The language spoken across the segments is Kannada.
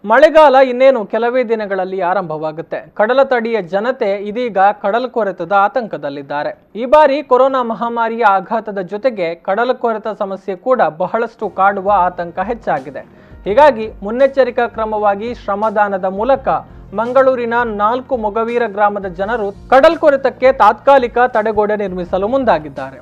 ಮಳೆಗಾಲ ಇನ್ನೇನು ಕೆಲವೇ ದಿನಗಳಲ್ಲಿ ಆರಂಭವಾಗುತ್ತೆ. ಕಡಲ ತಡಿಯ ಜನತೆ ಇದೀಗ ಕಡಲಕೊರೆತದ ಆತಂಕದಲ್ಲಿದ್ದಾರೆ. ಈ ಬಾರಿ ಕೊರೋನಾ ಮಹಾಮಾರಿಯ ಆಘಾತದ ಜೊತೆಗೆ ಕಡಲಕೊರೆತ ಸಮಸ್ಯೆ ಕೂಡ ಬಹಳಷ್ಟು ಕಾಡುವ ಆತಂಕ ಹೆಚ್ಚಾಗಿದೆ. ಹೀಗಾಗಿ ಮುನ್ನೆಚ್ಚರಿಕಾ ಕ್ರಮವಾಗಿ ಶ್ರಮದಾನದ ಮೂಲಕ ಮಂಗಳೂರಿನ 4 ಮೊಗವೀರ ಗ್ರಾಮದ ಜನರು ಕಡಲ್ಕೊರೆತಕ್ಕೆ ತಾತ್ಕಾಲಿಕ ತಡೆಗೋಡೆ ನಿರ್ಮಿಸಲು ಮುಂದಾಗಿದ್ದಾರೆ.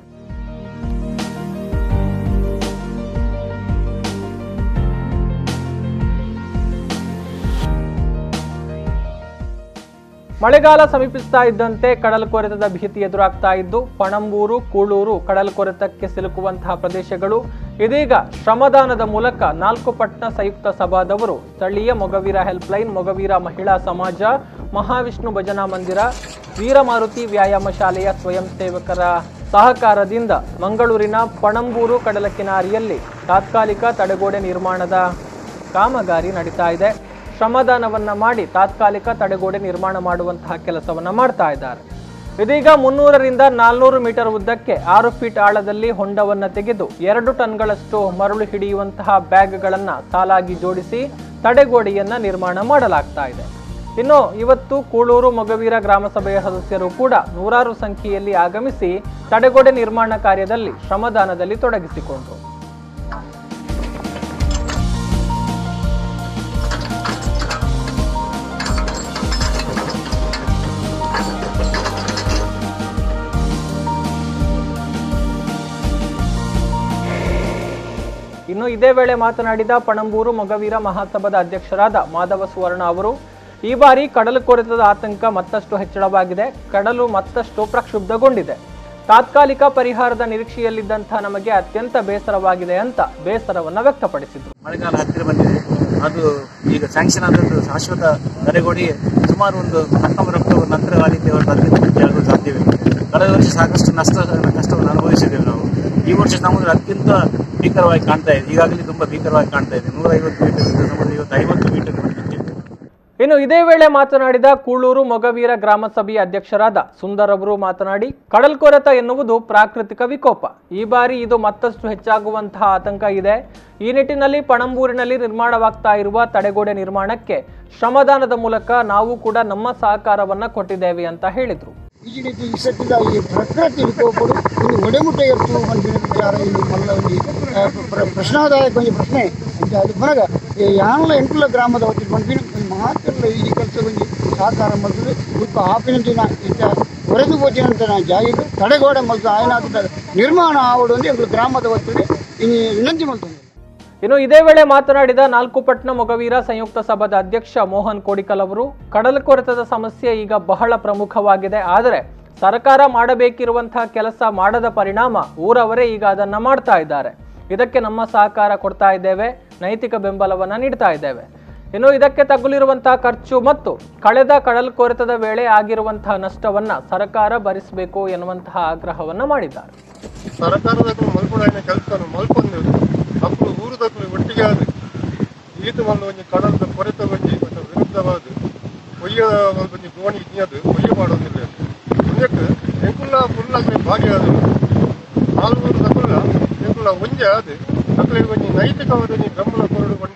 ಮಳೆಗಾಲ ಸಮೀಪಿಸ್ತಾ ಇದ್ದಂತೆ ಕಡಲ್ಕೊರೆತದ ಭೀತಿ ಎದುರಾಗ್ತಾ ಇದ್ದು ಪಣಂಬೂರು, ಕೂಳೂರು ಕಡಲ್ಕೊರೆತಕ್ಕೆ ಸಿಲುಕುವಂತಹ ಪ್ರದೇಶಗಳು. ಇದೀಗ ಶ್ರಮದಾನದ ಮೂಲಕ 4 ಪಟ್ಟಣ ಸಂಯುಕ್ತ ಸಭಾದವರು ಸ್ಥಳೀಯ ಮೊಗವೀರ ಹೆಲ್ಪ್ಲೈನ್, ಮೊಗವೀರ ಮಹಿಳಾ ಸಮಾಜ, ಮಹಾವಿಷ್ಣು ಭಜನಾ ಮಂದಿರ, ವೀರಮಾರುತಿ ವ್ಯಾಯಾಮ ಶಾಲೆಯ ಸ್ವಯಂ ಸೇವಕರ ಸಹಕಾರದಿಂದ ಮಂಗಳೂರಿನ ಪಣಂಬೂರು ಕಡಲ ಕಿನಾರಿಯಲ್ಲಿ ತಾತ್ಕಾಲಿಕ ತಡೆಗೋಡೆ ನಿರ್ಮಾಣದ ಕಾಮಗಾರಿ ನಡೀತಾ ಇದೆ. ಶ್ರಮದಾನವನ್ನ ಮಾಡಿ ತಾತ್ಕಾಲಿಕ ತಡೆಗೋಡೆ ನಿರ್ಮಾಣ ಮಾಡುವಂತಹ ಕೆಲಸವನ್ನ ಮಾಡ್ತಾ ಇದ್ದಾರೆ. ಇದೀಗ 300 ರಿಂದ 400 ಮೀಟರ್ ಉದ್ದಕ್ಕೆ 6 ಫೀಟ್ ಆಳದಲ್ಲಿ ಹೊಂಡವನ್ನ ತೆಗೆದು 2 ಟನ್ಗಳಷ್ಟು ಮರಳು ಹಿಡಿಯುವಂತಹ ಬ್ಯಾಗ್ಗಳನ್ನ ಸಾಲಾಗಿ ಜೋಡಿಸಿ ತಡೆಗೋಡೆಯನ್ನ ನಿರ್ಮಾಣ ಮಾಡಲಾಗ್ತಾ ಇದೆ. ಇನ್ನು ಇವತ್ತು ಕೂಳೂರು ಮೊಗವೀರ ಗ್ರಾಮಸಭೆಯ ಸದಸ್ಯರು ಕೂಡ ನೂರಾರು ಸಂಖ್ಯೆಯಲ್ಲಿ ಆಗಮಿಸಿ ತಡೆಗೋಡೆ ನಿರ್ಮಾಣ ಕಾರ್ಯದಲ್ಲಿ ಶ್ರಮದಾನದಲ್ಲಿ ತೊಡಗಿಸಿಕೊಂಡರು. ಇನ್ನು ಇದೇ ವೇಳೆ ಮಾತನಾಡಿದ ಪಣಂಬೂರು ಮೊಗವೀರ ಮಹಾಸಭಾದ ಅಧ್ಯಕ್ಷರಾದ ಮಾಧವ ಸುವರ್ಣ ಅವರು, ಈ ಬಾರಿ ಕಡಲಕೊರೆತದ ಆತಂಕ ಮತ್ತಷ್ಟು ಹೆಚ್ಚಳವಾಗಿದೆ. ಕಡಲು ಮತ್ತಷ್ಟು ಪ್ರಕ್ಷುಬ್ಧಗೊಂಡಿದೆ. ತಾತ್ಕಾಲಿಕ ಪರಿಹಾರದ ನಿರೀಕ್ಷೆಯಲ್ಲಿದ್ದಂತಹ ನಮಗೆ ಅತ್ಯಂತ ಬೇಸರವಾಗಿದೆ ಅಂತ ಬೇಸರವನ್ನ ವ್ಯಕ್ತಪಡಿಸಿದರು. ಮಳೆಗಾಲ ಹತ್ತಿರ ಬಂದಿದೆ. ಅದು ಈಗ ಸ್ಯಾಂಕ್ಷನ್ ಆದದ್ದು ಶಾಶ್ವತ ತಡೆಗೋಡೆ ಸುಮಾರು ಒಂದು 19 ಅಕ್ಟೋಬರ್ ನಂತರ ಆಗುವ ಸಾಧ್ಯವಿಲ್ಲ. ಕಳೆದ ವರ್ಷ ಸಾಕಷ್ಟು ಕಷ್ಟವನ್ನು ಅನುಭವಿಸಿದ್ದೇವೆ ನಾವು. ಈ ವರ್ಷ ಸಮುದ್ರ ಅತ್ಯಂತ ಭೀಕರವಾಗಿ ಕಾಣ್ತಾ ಇದೆ. ಈಗಾಗಲೇ ತುಂಬಾ ಭೀಕರವಾಗಿ ಕಾಣ್ತಾ ಇದೆ. 150 ಮೀಟರ್ ಸಮುದ್ರ ಇವತ್ತು 50 ಮೀಟರ್. ಇನ್ನು ಇದೇ ವೇಳೆ ಮಾತನಾಡಿದ ಕೂಳೂರು ಮೊಗವೀರ ಗ್ರಾಮ ಸಭೆಯ ಅಧ್ಯಕ್ಷರಾದ ಸುಂದರ್ ಅವರು ಮಾತನಾಡಿ, ಕಡಲ್ಕೊರೆತ ಎನ್ನುವುದು ಪ್ರಾಕೃತಿಕ ವಿಕೋಪ. ಈ ಬಾರಿ ಇದು ಮತ್ತಷ್ಟು ಹೆಚ್ಚಾಗುವಂತಹ ಆತಂಕ ಇದೆ. ಈ ನಿಟ್ಟಿನಲ್ಲಿ ಪಣಂಬೂರಿನಲ್ಲಿ ನಿರ್ಮಾಣವಾಗ್ತಾ ಇರುವ ತಡೆಗೋಡೆ ನಿರ್ಮಾಣಕ್ಕೆ ಶ್ರಮದಾನದ ಮೂಲಕ ನಾವು ಕೂಡ ನಮ್ಮ ಸಹಕಾರವನ್ನ ಕೊಟ್ಟಿದ್ದೇವೆ ಅಂತ ಹೇಳಿದ್ರು. ಈ ರೀತಿ ಇಷ್ಟದಿಂದ ಈ ಪ್ರಕೃತಿ ವಿಕೋಪಗಳು ಒಂದು ಒಡೆಮುಟ್ಟೆ ಎತ್ತು ಬಂದಿನ ವಿಚಾರ ಇಲ್ಲಿ ಮಲ್ಲ ಪ್ರಶ್ನಾದಾಯಕ ಒಂದು ಪ್ರಶ್ನೆ ಅಂತ ಅದು ಮನಗ ಯಾನಲ ಎಂಟುಲ ಗ್ರಾಮದ ಹೊತ್ತಿನ ಬಂದಿನ ಮಾತ್ರ ಈ ಕೆಲಸ ಒಂದು ಸಹಕಾರ ಮಾಡ್ತದೆ. ಉಲ್ಪ ಆಪಿನಂತಿನ ಇಂಥ ಹೊರೆದು ಹೋಚಿನಂತ ಜಾಗ ತಡೆಗೋಡೆ ಮಲ್ತು ಆಯ್ನಾದ ನಿರ್ಮಾಣ ಆವಡು ಒಂದು ಎಂಟು ಗ್ರಾಮದ ಹೊತ್ತಿಗೆ ಇನ್ನು ವಿನಂತಿ ಮಾಡ್ತದೆ. ಇನ್ನು ಇದೇ ವೇಳೆ ಮಾತನಾಡಿದ 4 ಪಟ್ಟಣ ಮೊಗವೀರ ಸಂಯುಕ್ತ ಸಭಾದ ಅಧ್ಯಕ್ಷ ಮೋಹನ್ ಕೋಡಿಕಲ್ ಅವರು, ಕಡಲಕೊರೆತದ ಸಮಸ್ಯೆ ಈಗ ಬಹಳ ಪ್ರಮುಖವಾಗಿದೆ. ಆದರೆ ಸರ್ಕಾರ ಮಾಡಬೇಕಿರುವಂತಹ ಕೆಲಸ ಮಾಡದ ಪರಿಣಾಮ ಊರವರೇ ಈಗ ಅದನ್ನ ಮಾಡ್ತಾ ಇದ್ದಾರೆ. ಇದಕ್ಕೆ ನಮ್ಮ ಸಹಕಾರ ಕೊಡ್ತಾ ಇದ್ದೇವೆ, ನೈತಿಕ ಬೆಂಬಲವನ್ನ ನೀಡ್ತಾ ಇದ್ದೇವೆ. ಇನ್ನು ಇದಕ್ಕೆ ತಗುಲಿರುವಂತಹ ಖರ್ಚು ಮತ್ತು ಕಳೆದ ಕಡಲ್ಕೊರೆತದ ವೇಳೆ ಆಗಿರುವಂತಹ ನಷ್ಟವನ್ನ ಸರ್ಕಾರ ಭರಿಸಬೇಕು ಎನ್ನುವಂತಹ ಆಗ್ರಹವನ್ನ ಮಾಡಿದ್ದಾರೆ. ಮಕ್ಕಳು ಊರದಕ್ಕೂ ಒಟ್ಟಿಗೆ ಆದ ಈತು ಒಂದು ಒಂಜಿ ಕಡಲದ ಕೊರೆತ ಒಂಜಿ ವಿರುದ್ಧವಾದ ಕೊಯ್ಯ ಒಂಜಿ ದೋಣಿ ಇಜ್ಞದು ಕೊಯ್ಯ ಮಾಡೋದಿಲ್ಲ. ಮುಂದಕ್ಕೆ ಎಂಕುಲ್ಲ ಫುಲ್ಲಾಗಿ ಭಾಗಿಯಾದರು 400 ಎಂಕುಲ್ಲ ಒಂಜೆ ಆದ ಮಕ್ಕಳಿಗೆ ಒಂಜಿ ನೈತಿಕವಾದ ಬೆಂಬಲ ಕೊರಡು